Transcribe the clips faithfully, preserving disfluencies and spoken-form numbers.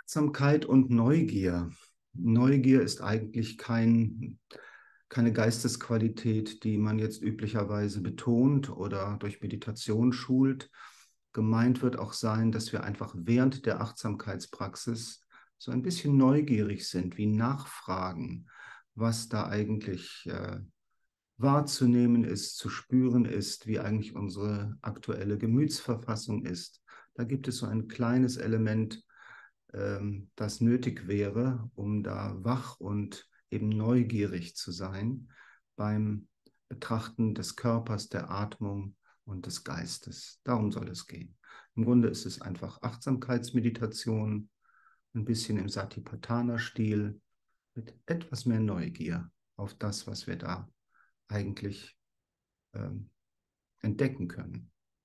Achtsamkeit und Neugier. Neugier ist eigentlich kein, keine Geistesqualität, die man jetzt üblicherweise betont oder durch Meditation schult. Gemeint wird auch sein, dass wir einfach während der Achtsamkeitspraxis so ein bisschen neugierig sind, wie nachfragen, was da eigentlich äh, wahrzunehmen ist, zu spüren ist, wie eigentlich unsere aktuelle Gemütsverfassung ist. Da gibt es so ein kleines Element, ähm, das nötig wäre, um da wach und eben neugierig zu sein beim Betrachten des Körpers, der Atmung und des Geistes. Darum soll es gehen. Im Grunde ist es einfach Achtsamkeitsmeditation, ein bisschen im Satipatthana-Stil, mit etwas mehr Neugier auf das, was wir da eigentlich ähm, entdecken können.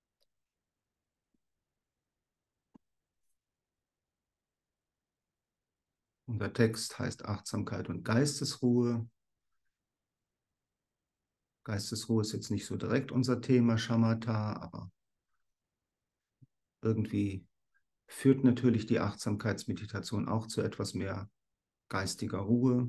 Unser Text heißt Achtsamkeit und Geistesruhe. Geistesruhe ist jetzt nicht so direkt unser Thema, Shamatha, aber irgendwie führt natürlich die Achtsamkeitsmeditation auch zu etwas mehr geistiger Ruhe.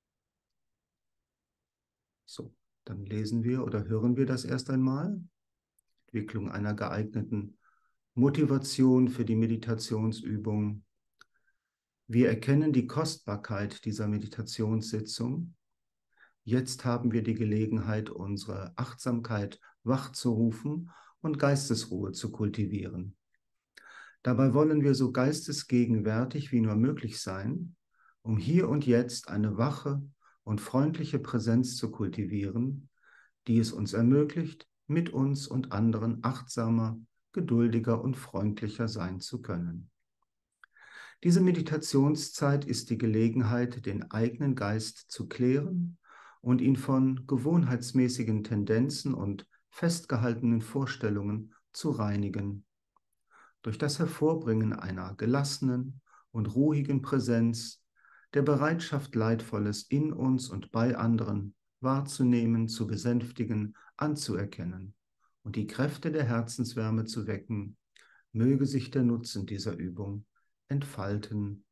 So, dann lesen wir oder hören wir das erst einmal. Entwicklung einer geeigneten Motivation für die Meditationsübung. Wir erkennen die Kostbarkeit dieser Meditationssitzung. Jetzt haben wir die Gelegenheit, unsere Achtsamkeit wachzurufen und Geistesruhe zu kultivieren. Dabei wollen wir so geistesgegenwärtig wie nur möglich sein, um hier und jetzt eine wache und freundliche Präsenz zu kultivieren, die es uns ermöglicht, mit uns und anderen achtsamer, geduldiger und freundlicher sein zu können. Diese Meditationszeit ist die Gelegenheit, den eigenen Geist zu klären und ihn von gewohnheitsmäßigen Tendenzen und festgehaltenen Vorstellungen zu reinigen. Durch das Hervorbringen einer gelassenen und ruhigen Präsenz, der Bereitschaft, Leidvolles in uns und bei anderen wahrzunehmen, zu besänftigen, anzuerkennen und die Kräfte der Herzenswärme zu wecken, möge sich der Nutzen dieser Übung entfalten.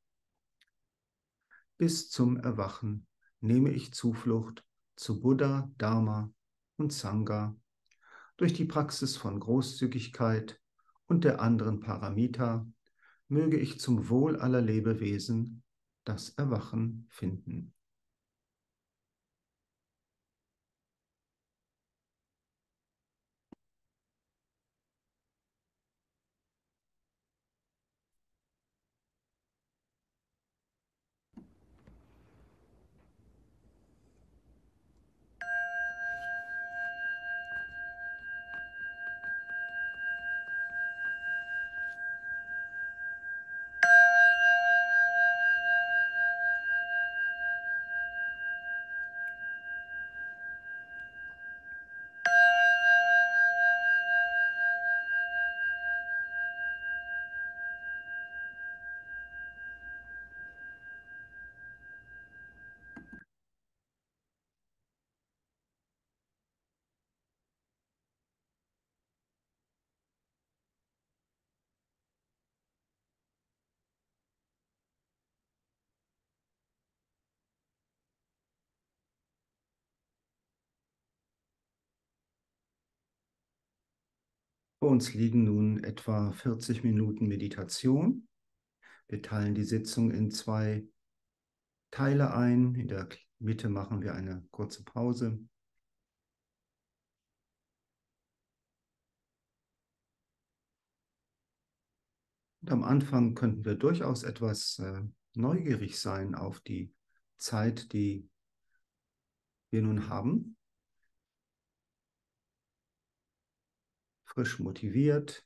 Bis zum Erwachen nehme ich Zuflucht zu Buddha, Dharma und Sangha. Durch die Praxis von Großzügigkeit und der anderen Paramita möge ich zum Wohl aller Lebewesen das Erwachen finden. Vor uns liegen nun etwa vierzig Minuten Meditation. Wir teilen die Sitzung in zwei Teile ein. In der Mitte machen wir eine kurze Pause. Und am Anfang könnten wir durchaus etwas äh, neugierig sein auf die Zeit, die wir nun haben. Frisch motiviert,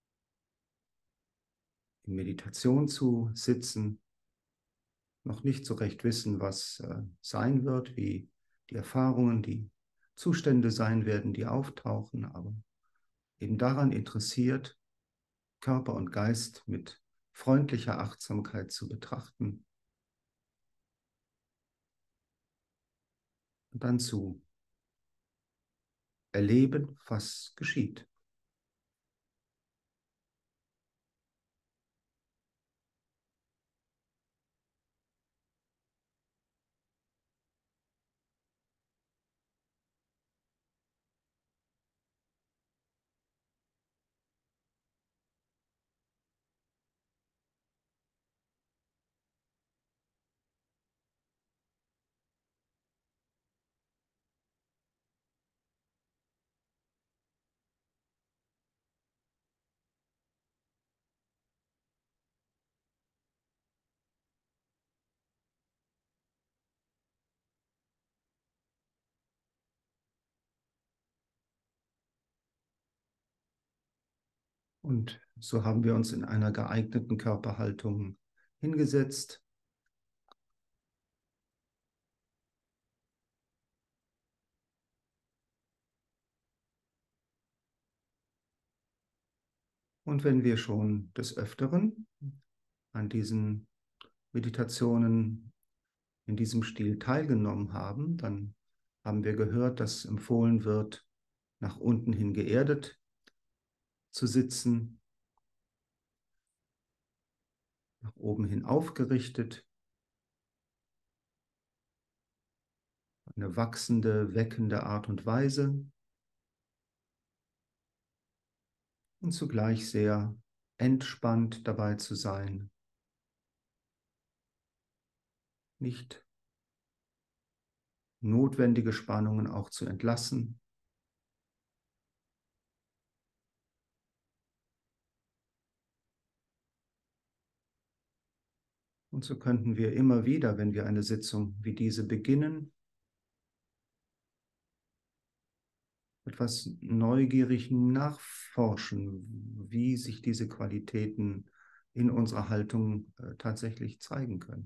in Meditation zu sitzen, noch nicht so recht wissen, was äh, sein wird, wie die Erfahrungen, die Zustände sein werden, die auftauchen, aber eben daran interessiert, Körper und Geist mit freundlicher Achtsamkeit zu betrachten und dann zu erleben, was geschieht. Und so haben wir uns in einer geeigneten Körperhaltung hingesetzt. Und wenn wir schon des Öfteren an diesen Meditationen in diesem Stil teilgenommen haben, dann haben wir gehört, dass empfohlen wird, nach unten hin geerdet zu sitzen, nach oben hin aufgerichtet, eine wachsende, weckende Art und Weise und zugleich sehr entspannt dabei zu sein, nicht notwendige Spannungen auch zu entlassen. Und so könnten wir immer wieder, wenn wir eine Sitzung wie diese beginnen, etwas neugierig nachforschen, wie sich diese Qualitäten in unserer Haltung äh, tatsächlich zeigen können.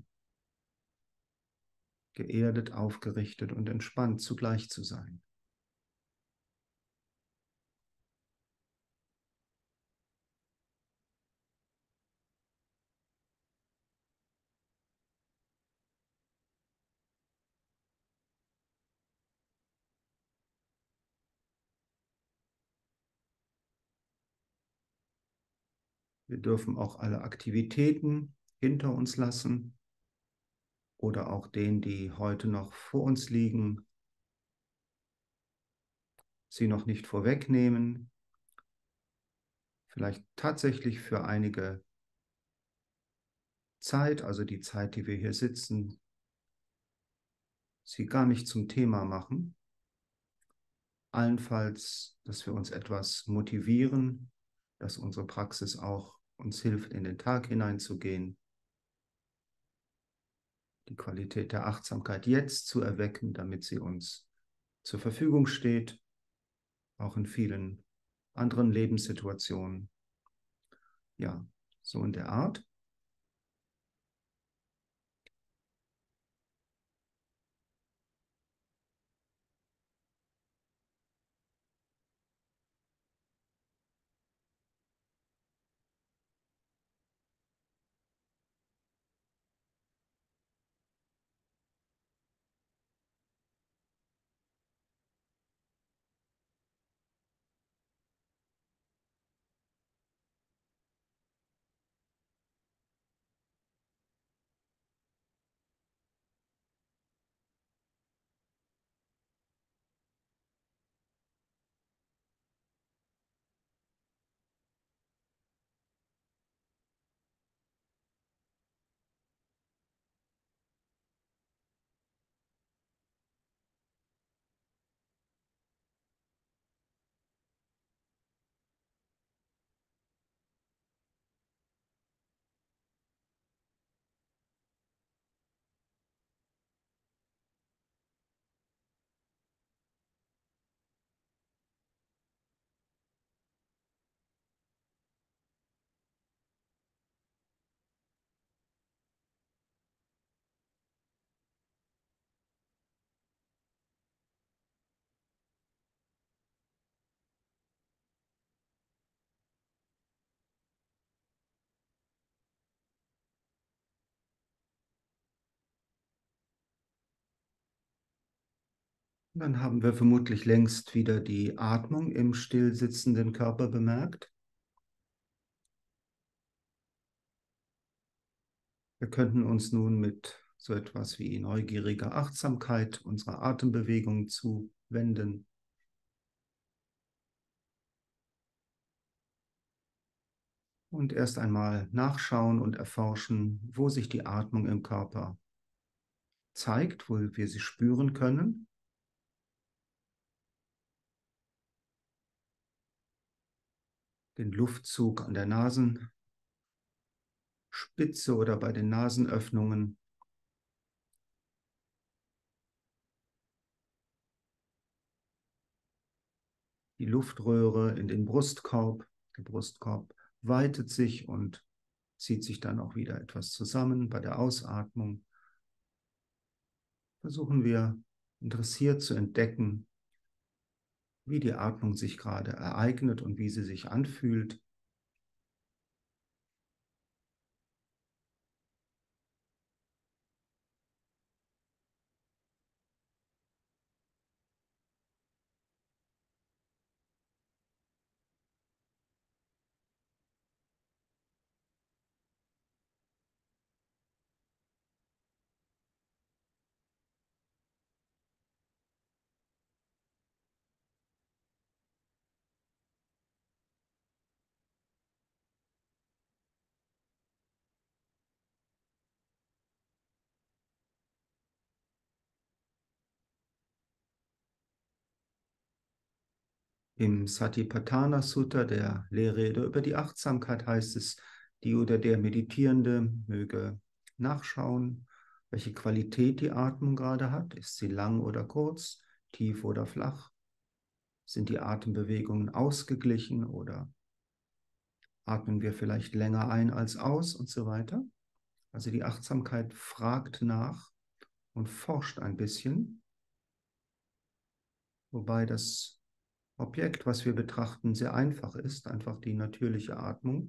Geerdet, aufgerichtet und entspannt zugleich zu sein. Wir dürfen auch alle Aktivitäten hinter uns lassen oder auch den, die heute noch vor uns liegen, sie noch nicht vorwegnehmen, vielleicht tatsächlich für einige Zeit, also die Zeit, die wir hier sitzen, sie gar nicht zum Thema machen. Allenfalls, dass wir uns etwas motivieren, dass unsere Praxis auch uns hilft, in den Tag hineinzugehen, die Qualität der Achtsamkeit jetzt zu erwecken, damit sie uns zur Verfügung steht, auch in vielen anderen Lebenssituationen. Ja, so in der Art. Dann haben wir vermutlich längst wieder die Atmung im stillsitzenden Körper bemerkt. Wir könnten uns nun mit so etwas wie neugieriger Achtsamkeit unserer Atembewegungen zuwenden. Und erst einmal nachschauen und erforschen, wo sich die Atmung im Körper zeigt, wo wir sie spüren können. Den Luftzug an der Nasenspitze oder bei den Nasenöffnungen. Die Luftröhre in den Brustkorb Der Brustkorb weitet sich und zieht sich dann auch wieder etwas zusammen bei der Ausatmung. Versuchen wir interessiert zu entdecken, wie die Atmung sich gerade ereignet und wie sie sich anfühlt. Im Satipatthana Sutta, der Lehrrede über die Achtsamkeit, heißt es, die oder der Meditierende möge nachschauen, welche Qualität die Atmung gerade hat. Ist sie lang oder kurz, tief oder flach? Sind die Atembewegungen ausgeglichen oder atmen wir vielleicht länger ein als aus und so weiter? Also die Achtsamkeit fragt nach und forscht ein bisschen, wobei das Objekt, was wir betrachten, sehr einfach ist, einfach die natürliche Atmung.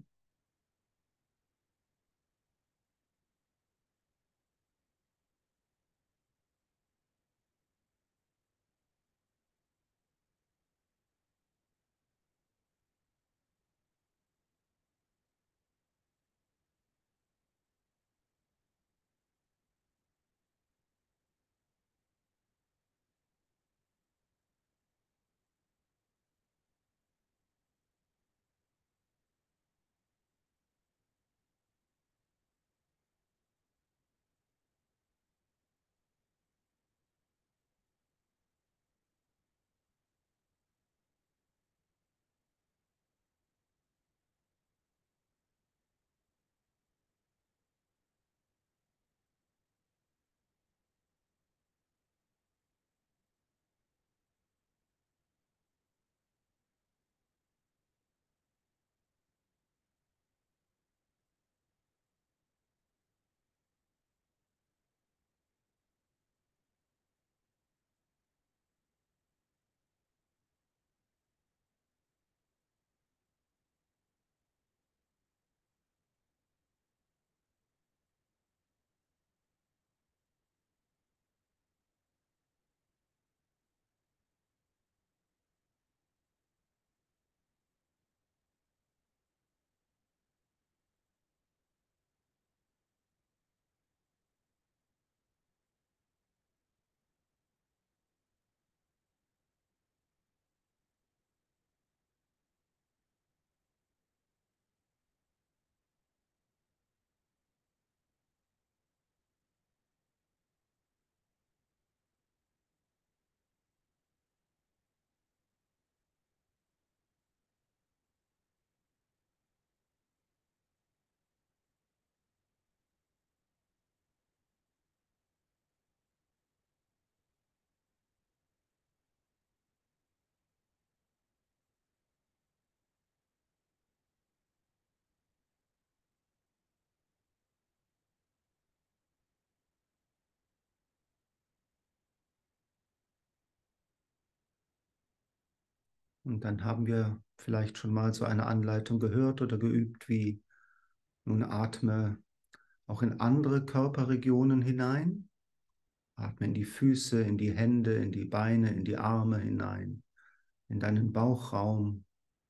Und dann haben wir vielleicht schon mal so eine Anleitung gehört oder geübt, wie nun atme auch in andere Körperregionen hinein. Atme in die Füße, in die Hände, in die Beine, in die Arme hinein, in deinen Bauchraum,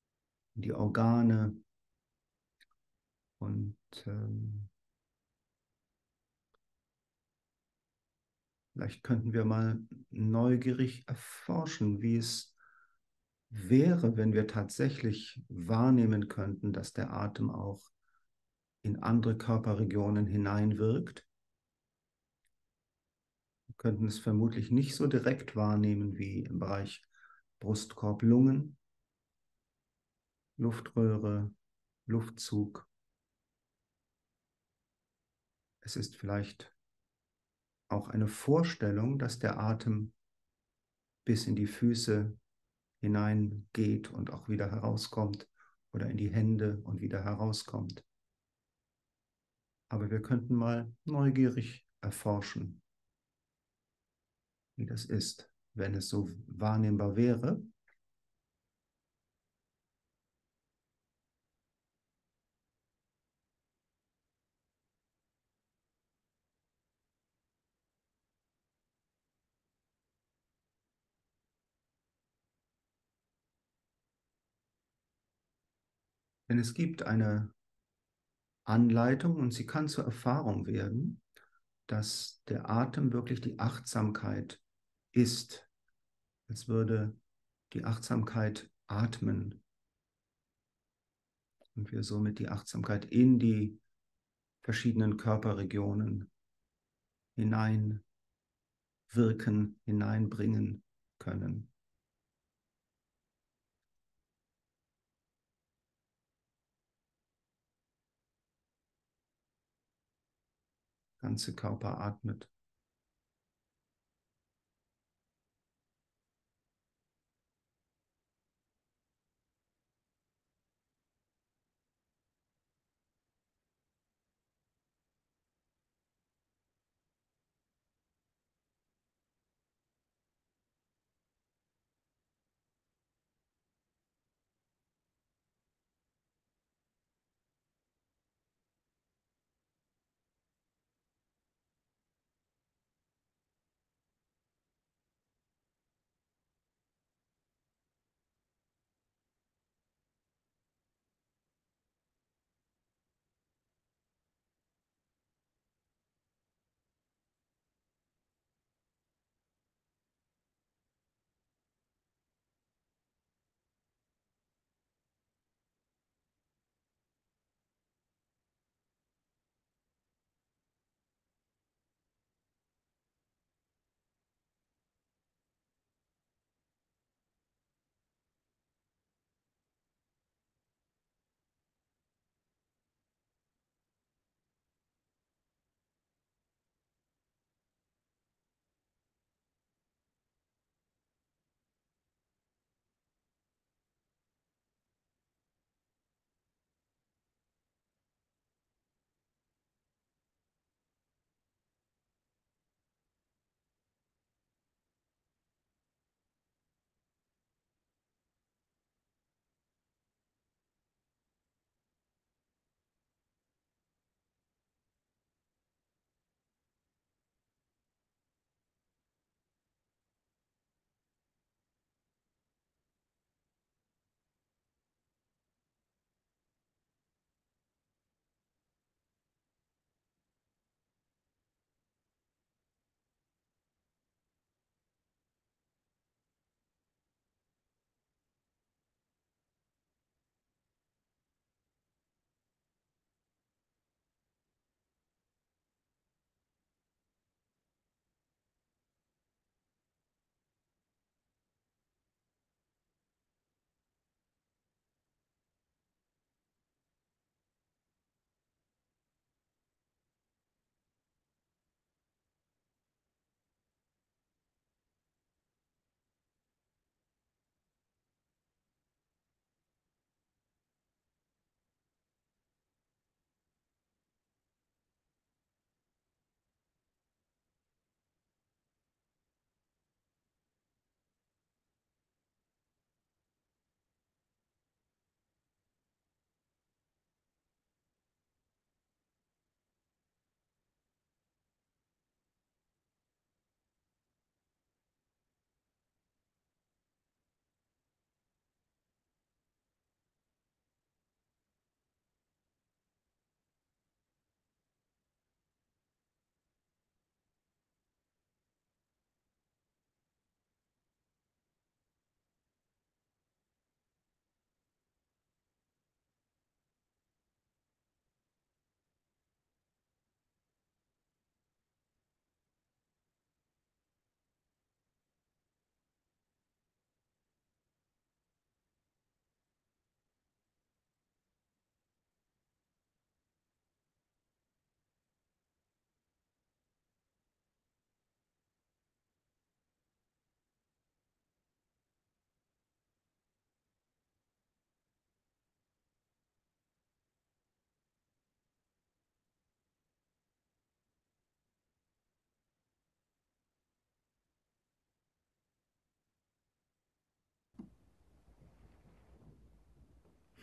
in die Organe. Und ähm, vielleicht könnten wir mal neugierig erforschen, wie es wäre, wenn wir tatsächlich wahrnehmen könnten, dass der Atem auch in andere Körperregionen hineinwirkt. Wir könnten es vermutlich nicht so direkt wahrnehmen wie im Bereich Brustkorb, Lungen, Luftröhre, Luftzug. Es ist vielleicht auch eine Vorstellung, dass der Atem bis in die Füße hineingeht und auch wieder herauskommt oder in die Hände und wieder herauskommt. Aber wir könnten mal neugierig erforschen, wie das ist, wenn es so wahrnehmbar wäre. Denn es gibt eine Anleitung und sie kann zur Erfahrung werden, dass der Atem wirklich die Achtsamkeit ist, als würde die Achtsamkeit atmen und wir somit die Achtsamkeit in die verschiedenen Körperregionen hineinwirken, hineinbringen können. Der ganze Körper atmet.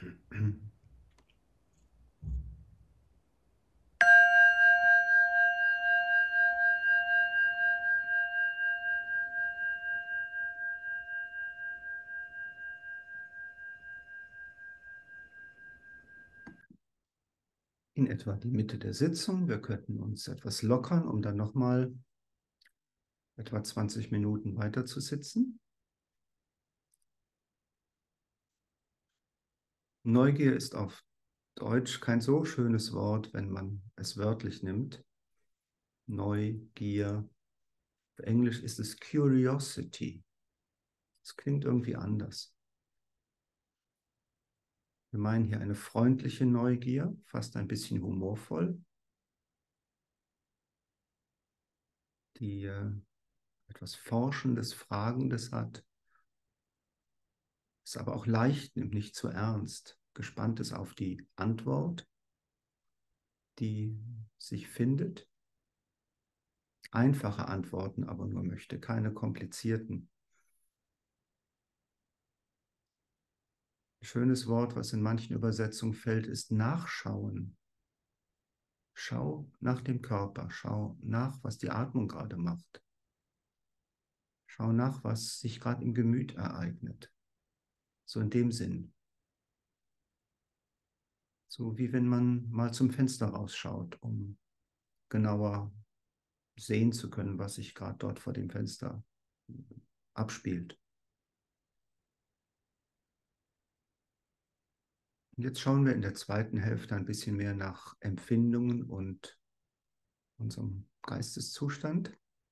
In etwa die Mitte der Sitzung. Wir könnten uns etwas lockern, um dann nochmal etwa zwanzig Minuten weiter zu sitzen. Neugier ist auf Deutsch kein so schönes Wort, wenn man es wörtlich nimmt. Neugier. Auf Englisch ist es Curiosity. Es klingt irgendwie anders. Wir meinen hier eine freundliche Neugier, fast ein bisschen humorvoll, die äh, etwas Forschendes, Fragendes hat, es aber auch leicht nimmt, nicht zu ernst, gespannt ist auf die Antwort, die sich findet. Einfache Antworten aber nur möchte, keine komplizierten. Ein schönes Wort, was in manchen Übersetzungen fällt, ist nachschauen. Schau nach dem Körper, schau nach, was die Atmung gerade macht. Schau nach, was sich gerade im Gemüt ereignet. So in dem Sinn. So wie wenn man mal zum Fenster rausschaut, um genauer sehen zu können, was sich gerade dort vor dem Fenster abspielt. Und jetzt schauen wir in der zweiten Hälfte ein bisschen mehr nach Empfindungen und unserem Geisteszustand.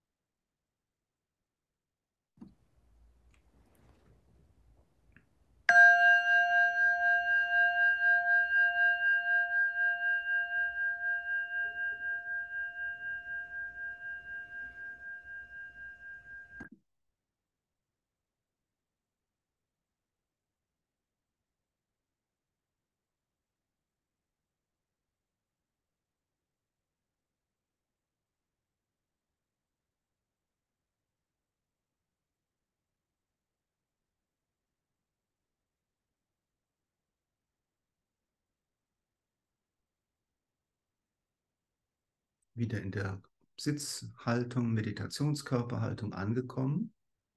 Wieder in der Sitzhaltung, Meditationskörperhaltung angekommen.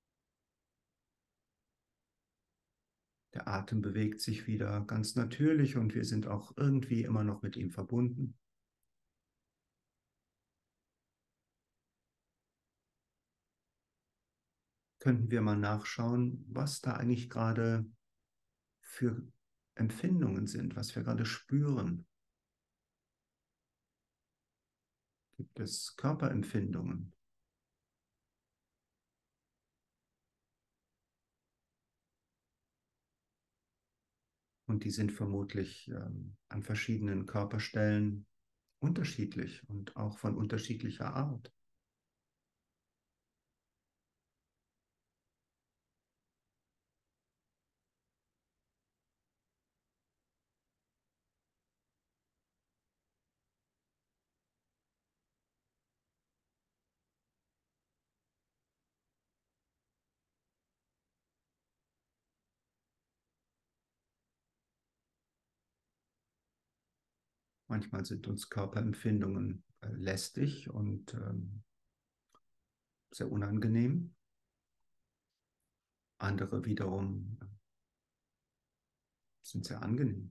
Der Atem bewegt sich wieder ganz natürlich und wir sind auch irgendwie immer noch mit ihm verbunden. Könnten wir mal nachschauen, was da eigentlich gerade für Empfindungen sind, was wir gerade spüren. Gibt es Körperempfindungen? Und die sind vermutlich ähm, an verschiedenen Körperstellen unterschiedlich und auch von unterschiedlicher Art. Manchmal sind uns Körperempfindungen äh, lästig und ähm, sehr unangenehm. Andere wiederum äh, sind sehr angenehm.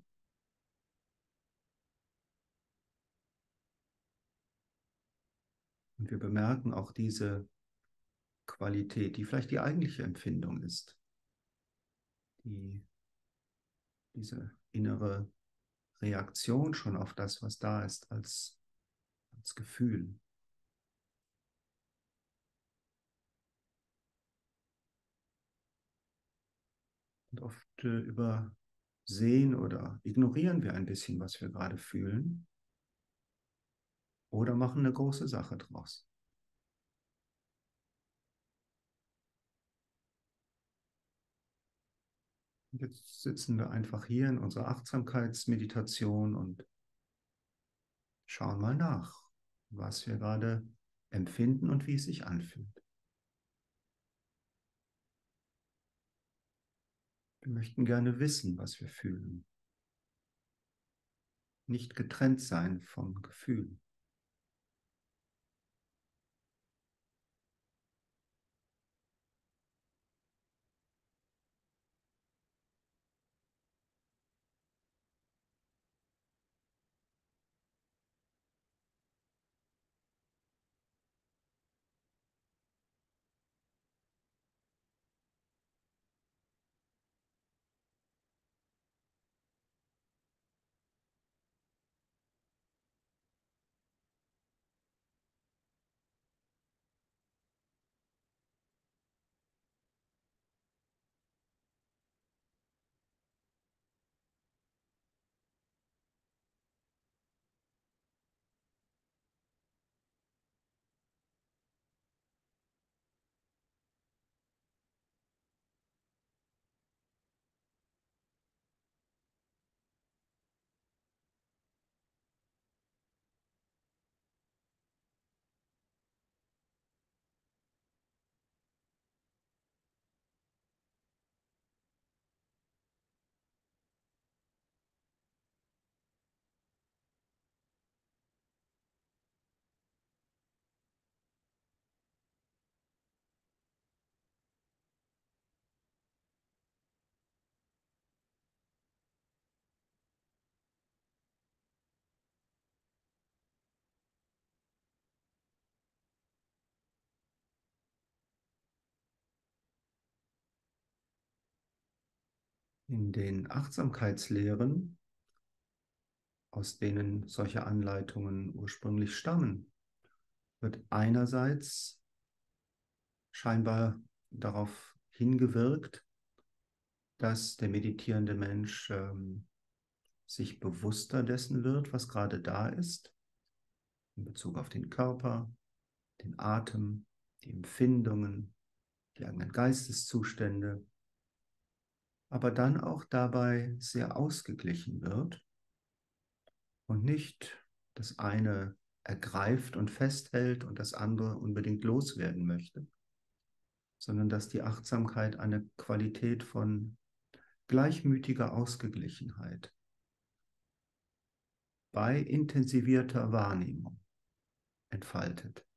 Und wir bemerken auch diese Qualität, die vielleicht die eigentliche Empfindung ist, die, diese innere Reaktion schon auf das, was da ist, als, als Gefühl. Und oft äh, übersehen oder ignorieren wir ein bisschen, was wir gerade fühlen, oder machen eine große Sache draus. Und jetzt sitzen wir einfach hier in unserer Achtsamkeitsmeditation und schauen mal nach, was wir gerade empfinden und wie es sich anfühlt. Wir möchten gerne wissen, was wir fühlen. nicht getrennt sein vom Gefühl. In den Achtsamkeitslehren, aus denen solche Anleitungen ursprünglich stammen, wird einerseits scheinbar darauf hingewirkt, dass der meditierende Mensch ähm, sich bewusster dessen wird, was gerade da ist, in Bezug auf den Körper, den Atem, die Empfindungen, die eigenen Geisteszustände, aber dann auch dabei sehr ausgeglichen wird und nicht das eine ergreift und festhält und das andere unbedingt loswerden möchte, sondern dass die Achtsamkeit eine Qualität von gleichmütiger Ausgeglichenheit bei intensivierter Wahrnehmung entfaltet.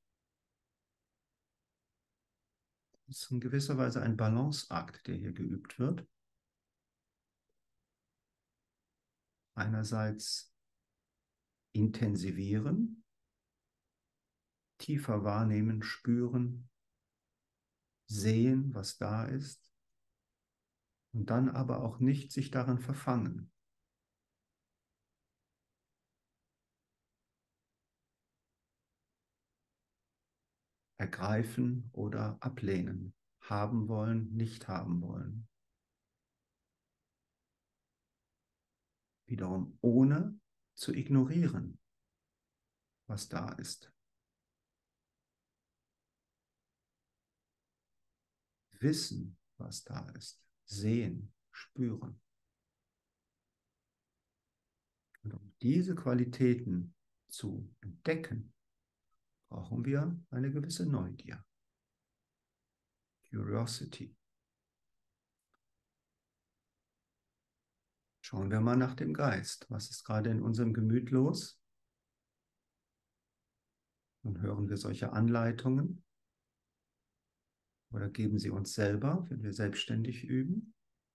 Das ist in gewisser Weise ein Balanceakt, der hier geübt wird. Einerseits intensivieren, tiefer wahrnehmen, spüren, sehen, was da ist, und dann aber auch nicht sich darin verfangen. Ergreifen oder ablehnen, haben wollen, nicht haben wollen. Wiederum ohne zu ignorieren, was da ist. Wissen, was da ist. Sehen, spüren. Und um diese Qualitäten zu entdecken, brauchen wir eine gewisse Neugier. Curiosity. Schauen wir mal nach dem Geist. Was ist gerade in unserem Gemüt los? Und hören wir solche Anleitungen? Oder geben sie uns selber, wenn wir selbstständig üben?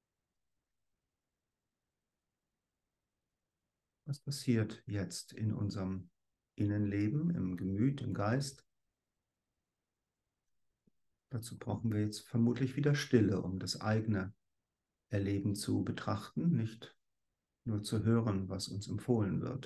Was passiert jetzt in unserem Innenleben, im Gemüt, im Geist? Dazu brauchen wir jetzt vermutlich wieder Stille, um das eigene Erleben zu betrachten, nicht nur zu hören, was uns empfohlen wird.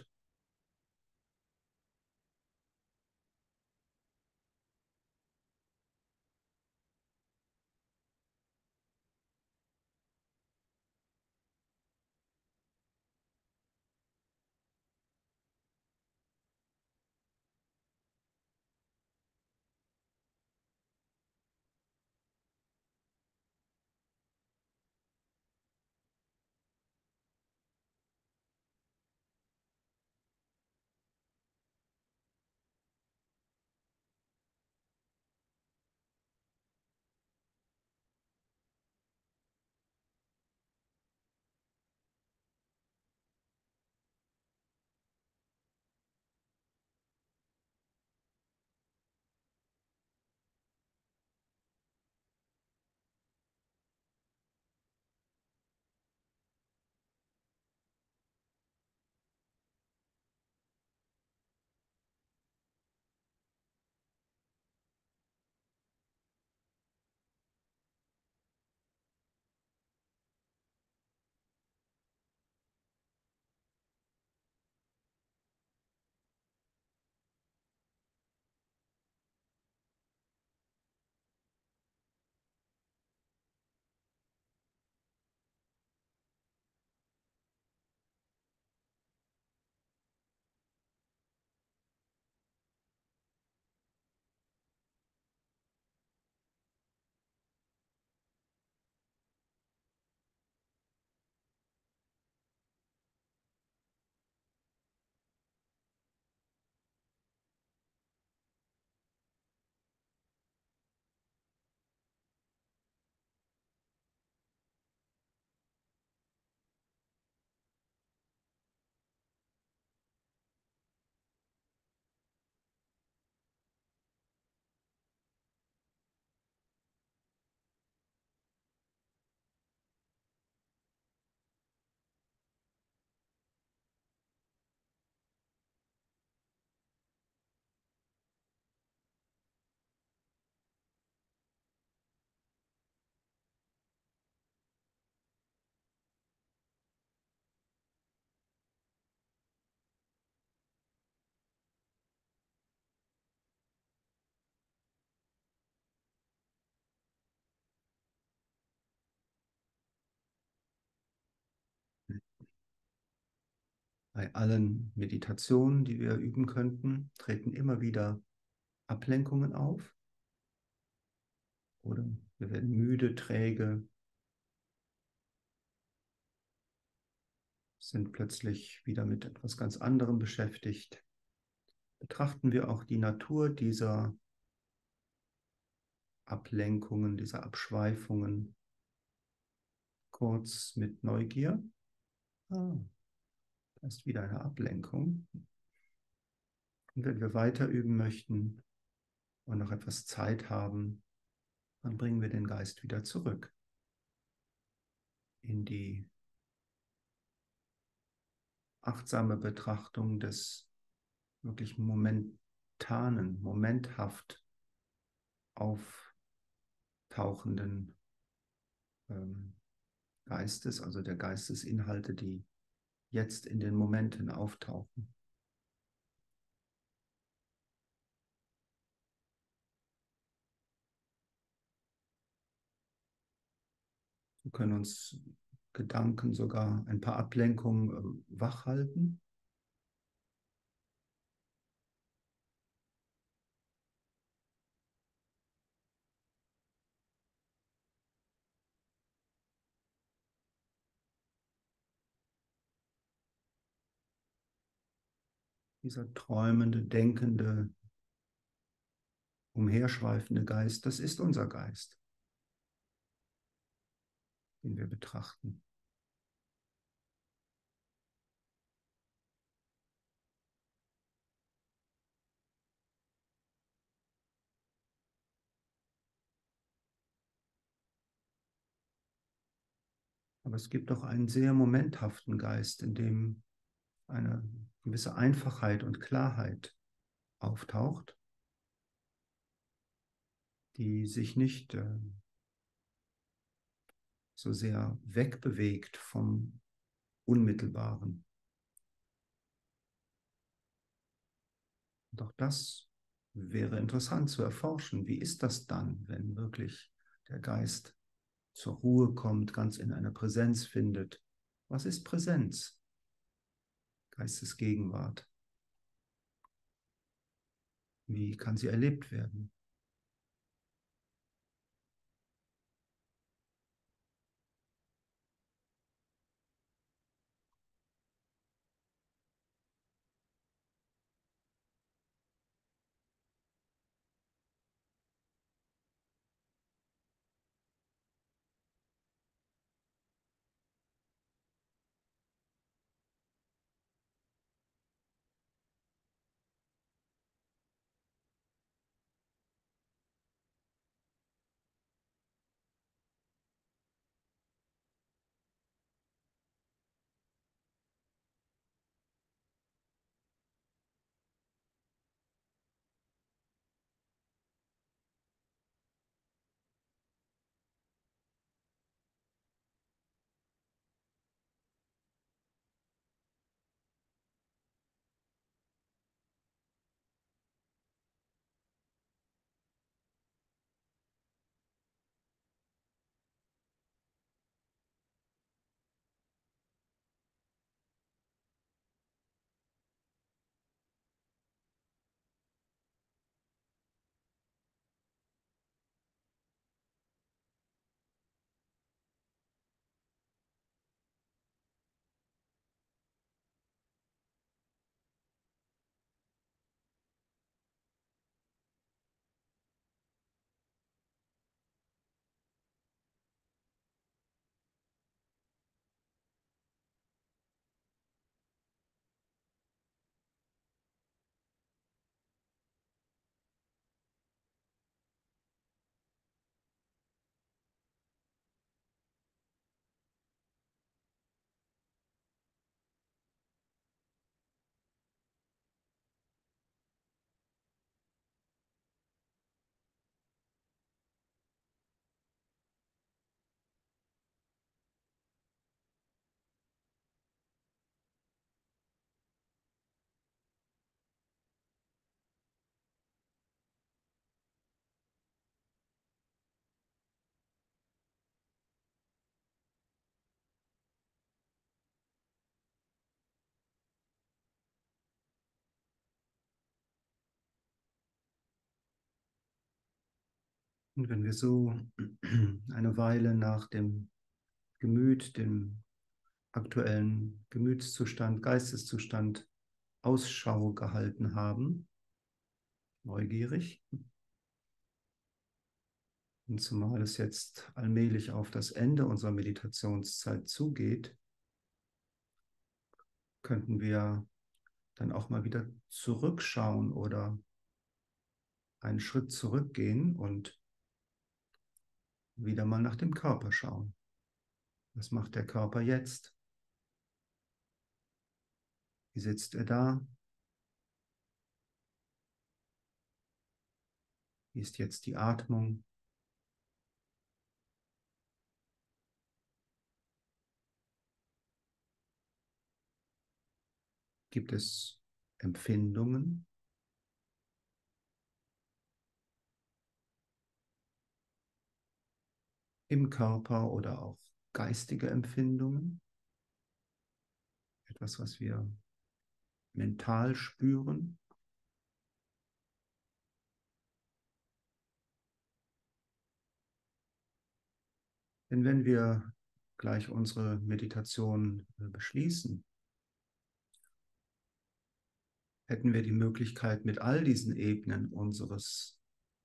Bei allen Meditationen, die wir üben könnten, treten immer wieder Ablenkungen auf oder wir werden müde, träge, sind plötzlich wieder mit etwas ganz anderem beschäftigt. Betrachten wir auch die Natur dieser Ablenkungen, dieser Abschweifungen kurz mit Neugier. Ah, da ist wieder eine Ablenkung. Und wenn wir weiter üben möchten und noch etwas Zeit haben, dann bringen wir den Geist wieder zurück in die achtsame Betrachtung des wirklich momentanen, momenthaft auftauchenden ähm, Geistes, also der Geistesinhalte, die jetzt in den Momenten auftauchen. Wir können uns Gedanken, sogar ein paar Ablenkungen äh, wachhalten. Dieser träumende, denkende, umherschweifende Geist, das ist unser Geist, den wir betrachten. Aber es gibt auch einen sehr momenthaften Geist, in dem eine gewisse Einfachheit und Klarheit auftaucht, die sich nicht äh, so sehr wegbewegt vom Unmittelbaren. Und auch das wäre interessant zu erforschen. Wie ist das dann, wenn wirklich der Geist zur Ruhe kommt, ganz in einer Präsenz findet? Was ist Präsenz? Geistesgegenwart. Wie kann sie erlebt werden? Und wenn wir so eine Weile nach dem Gemüt, dem aktuellen Gemütszustand, Geisteszustand Ausschau gehalten haben, neugierig, und zumal es jetzt allmählich auf das Ende unserer Meditationszeit zugeht, könnten wir dann auch mal wieder zurückschauen oder einen Schritt zurückgehen und wieder mal nach dem Körper schauen. Was macht der Körper jetzt? Wie sitzt er da? Wie ist jetzt die Atmung? Gibt es Empfindungen? Im Körper oder auch geistige Empfindungen? Etwas, was wir mental spüren? Denn wenn wir gleich unsere Meditation beschließen, hätten wir die Möglichkeit, mit all diesen Ebenen unseres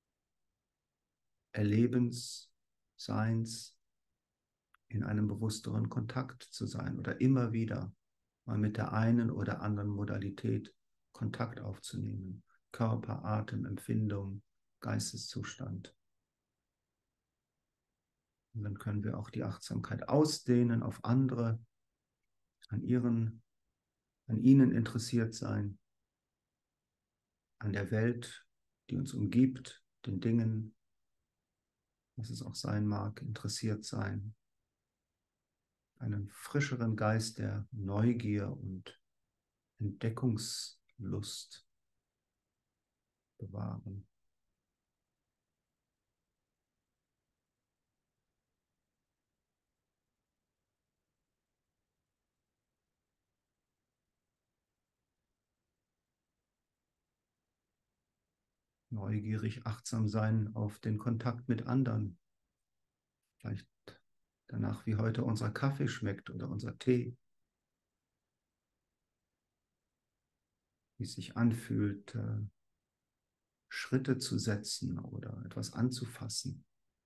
Erlebens, Seins in einem bewussteren Kontakt zu sein oder immer wieder mal mit der einen oder anderen Modalität Kontakt aufzunehmen. Körper, Atem, Empfindung, Geisteszustand. Und dann können wir auch die Achtsamkeit ausdehnen auf andere, an ihren, an ihnen interessiert sein, an der Welt, die uns umgibt, den Dingen, was es auch sein mag, interessiert sein. Einen frischeren Geist der Neugier und Entdeckungslust bewahren. Neugierig, achtsam sein auf den Kontakt mit anderen. Vielleicht danach, wie heute unser Kaffee schmeckt oder unser Tee. Wie es sich anfühlt, Schritte zu setzen oder etwas anzufassen.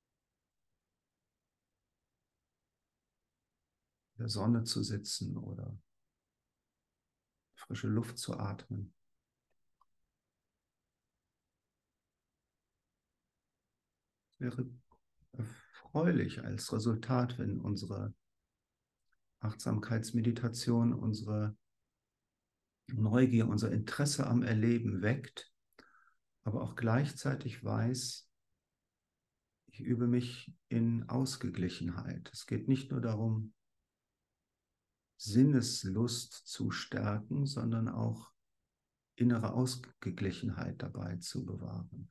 In der Sonne zu sitzen oder frische Luft zu atmen. Es wäre erfreulich als Resultat, wenn unsere Achtsamkeitsmeditation unsere Neugier, unser Interesse am Erleben weckt, aber auch gleichzeitig weiß, ich übe mich in Ausgeglichenheit. Es geht nicht nur darum, Sinneslust zu stärken, sondern auch innere Ausgeglichenheit dabei zu bewahren.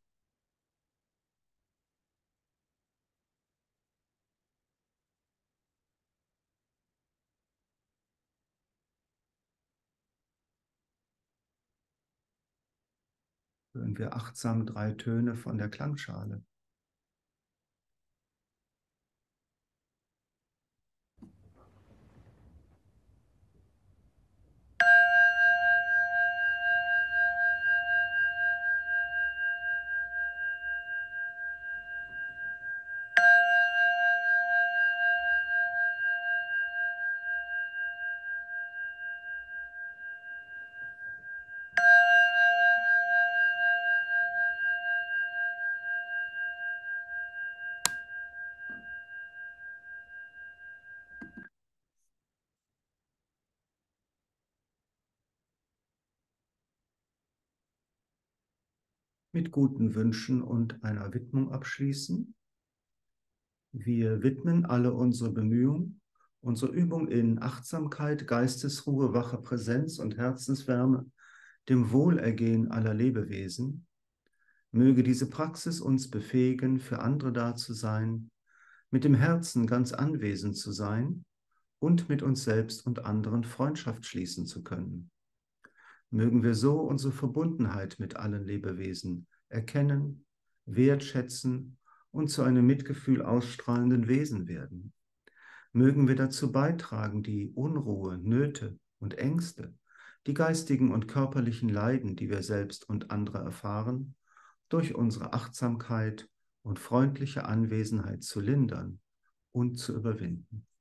Hören wir achtsam drei Töne von der Klangschale. Mit guten Wünschen und einer Widmung abschließen. Wir widmen alle unsere Bemühungen, unsere Übung in Achtsamkeit, Geistesruhe, wacher Präsenz und Herzenswärme dem Wohlergehen aller Lebewesen. Möge diese Praxis uns befähigen, für andere da zu sein, mit dem Herzen ganz anwesend zu sein und mit uns selbst und anderen Freundschaft schließen zu können. Mögen wir so unsere Verbundenheit mit allen Lebewesen erkennen, wertschätzen und zu einem Mitgefühl ausstrahlenden Wesen werden. Mögen wir dazu beitragen, die Unruhe, Nöte und Ängste, die geistigen und körperlichen Leiden, die wir selbst und andere erfahren, durch unsere Achtsamkeit und freundliche Anwesenheit zu lindern und zu überwinden.